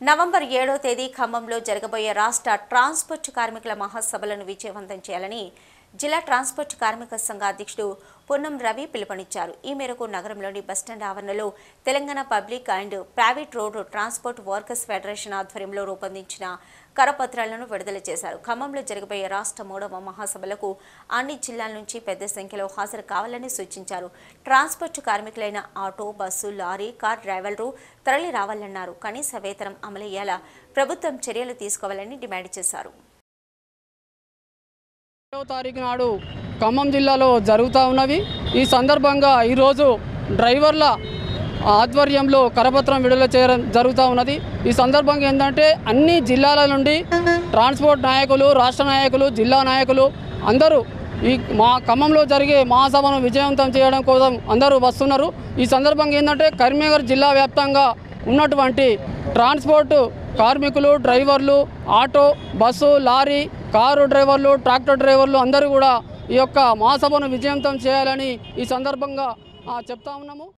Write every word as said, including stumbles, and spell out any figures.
November ఏడో తేదీ ఖమ్మంలో జరగబోయే రాష్ట్ర ట్రాన్స్పోర్ట్ కార్మికుల మహాసభలను విజయవంతం చేయాలని జిల్లా ట్రాన్స్పోర్ట్ కార్మిక సంఘ అధ్యక్షుడు పొన్నం రవి పిలుపునిచ్చారు. ఈ మేరకు నగరంలోని బస్టాండ్ ఆవరణలో Telangana public and private road transport workers federation ఆధ్వర్యంలో రూపొందించిన కరపత్రాలను విడుదల చేశారు. ఖమ్మంలో జరగబోయే రాష్ట్ర మూడవ మహాసభలకు అన్ని జిల్లాల నుంచి పెద్ద సంఖ్యలో హాజరు కావాలని సూచించారు. ట్రాన్స్పోర్ట్ కార్మికులైన ఆటో, బస్సు, లారీ, కార్ డ్రైవర్లు తరలి రావాలన్నారు. కనీస వేతనం అమలయ్యేలా ప్రభుత్వం చర్యలు తీసుకోవాలని డిమాండ్ చేశారు. ఏడవ తారీఖు నాడు ఖమ్మం జిల్లాలో జరుగుతూ ఉన్నవి. ఈ సందర్భంగా ఈరోజు డ్రైవర్ల ఆధ్వర్యంలో కరపత్రం విడుదల చేయడం జరుగుతూ ఉన్నది. ఈ సందర్భంగా ఏంటంటే అన్ని జిల్లాల నుండి ట్రాన్స్పోర్ట్ నాయకులు, రాష్ట్ర నాయకులు, జిల్లా నాయకులు అందరూ ఈ మా ఖమ్మంలో జరిగే మహాసభను విజయవంతం చేయడం కోసం అందరూ వస్తున్నారు. ఈ సందర్భంగా ఏంటంటే కరీంనగర్ జిల్లా వ్యాప్తంగా ఉన్నటువంటి ట్రాన్స్పోర్ట్ కార్మికులు, డ్రైవర్లు, ఆటో, బస్సు, లారీ, కారు డ్రైవర్లు, ట్రాక్టర్ డ్రైవర్లు అందరూ కూడా ఈ యొక్క మహాసభను విజయవంతం చేయాలని ఈ సందర్భంగా చెప్తా ఉన్నాము.